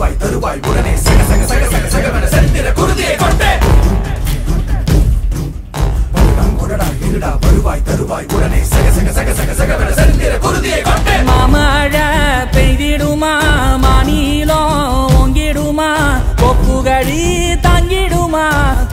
வருவாய் தருவாய் உடனே சக சக சக சக சகவென செந்திர குருதியை கொண்டே கொடடா இருடா வருவாய் தருவாய் உடனே சக சக சக சக சகவென செந்திர குருதியை கொண்டே மாமழை பெய்திடுமா மாநிலம் ஓங்கிடுமா கொப்புகழி தாங்கிடுமா